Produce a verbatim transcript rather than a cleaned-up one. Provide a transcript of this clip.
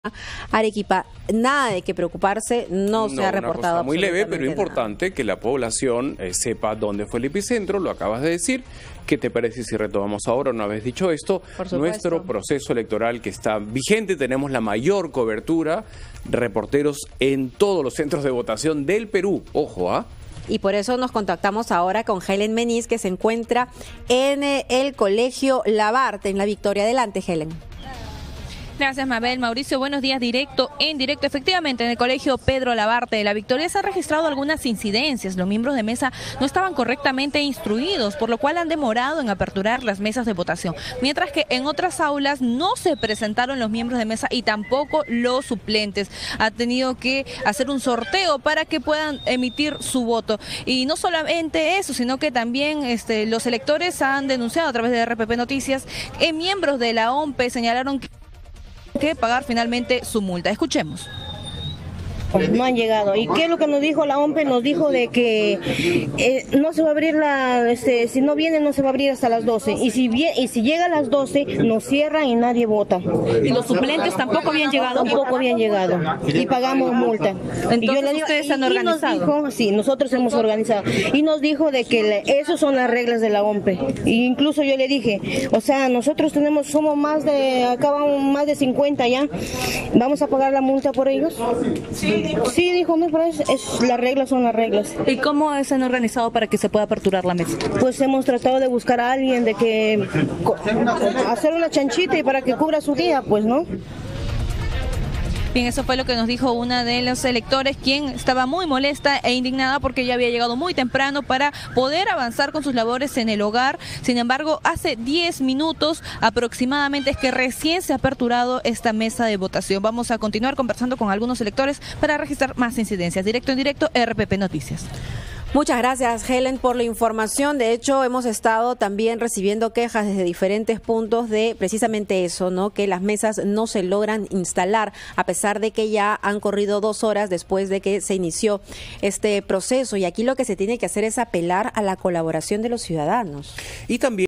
Arequipa, nada de que preocuparse, no, no se ha reportado. Una cosa muy leve, pero importante nada. Que la población eh, sepa dónde fue el epicentro, lo acabas de decir. ¿Qué te parece si retomamos ahora, una vez dicho esto, nuestro proceso electoral que está vigente? Tenemos la mayor cobertura, reporteros en todos los centros de votación del Perú. Ojo, ¿ah? ¿eh? Y por eso nos contactamos ahora con Helen Meniz, que se encuentra en el Colegio Labarte, en La Victoria. Adelante, Helen. Gracias, Mabel. Mauricio, buenos días. Directo, en directo. Efectivamente, en el Colegio Pedro Labarte de La Victoria se han registrado algunas incidencias. Los miembros de mesa no estaban correctamente instruidos, por lo cual han demorado en aperturar las mesas de votación. Mientras que en otras aulas no se presentaron los miembros de mesa y tampoco los suplentes. Ha tenido que hacer un sorteo para que puedan emitir su voto. Y no solamente eso, sino que también este, los electores han denunciado a través de R P P Noticias que miembros de la O M P E señalaron que que pagar finalmente su multa. Escuchemos. No han llegado. ¿Y qué es lo que nos dijo la O M P E? Nos dijo de que eh, no se va a abrir la, este, si no viene no se va a abrir hasta las doce. Y si bien, y si llega a las doce, nos cierran y nadie vota. ¿Y los suplentes tampoco habían llegado? Tampoco habían llegado. Y pagamos multa. Entonces, y yo le digo, ustedes han y organizado. Nos dijo, sí, nosotros hemos organizado. Y nos dijo de que le, esos son las reglas de la O M P E. Y incluso yo le dije, o sea, nosotros tenemos, somos más de, acá vamos más de cincuenta ya. ¿Vamos a pagar la multa por ellos? Sí. Sí, dijo, me parece, es, las reglas son las reglas. ¿Y cómo se han organizado para que se pueda aperturar la mesa? Pues hemos tratado de buscar a alguien, de que hacer una chanchita y para que cubra su día, pues, ¿no? Bien, eso fue lo que nos dijo una de los electores, quien estaba muy molesta e indignada porque ya había llegado muy temprano para poder avanzar con sus labores en el hogar. Sin embargo, hace diez minutos aproximadamente es que recién se ha aperturado esta mesa de votación. Vamos a continuar conversando con algunos electores para registrar más incidencias. Directo en directo, R P P Noticias. Muchas gracias, Helen, por la información. De hecho, hemos estado también recibiendo quejas desde diferentes puntos de precisamente eso, ¿no? Que las mesas no se logran instalar, a pesar de que ya han corrido dos horas después de que se inició este proceso. Y aquí lo que se tiene que hacer es apelar a la colaboración de los ciudadanos. Y también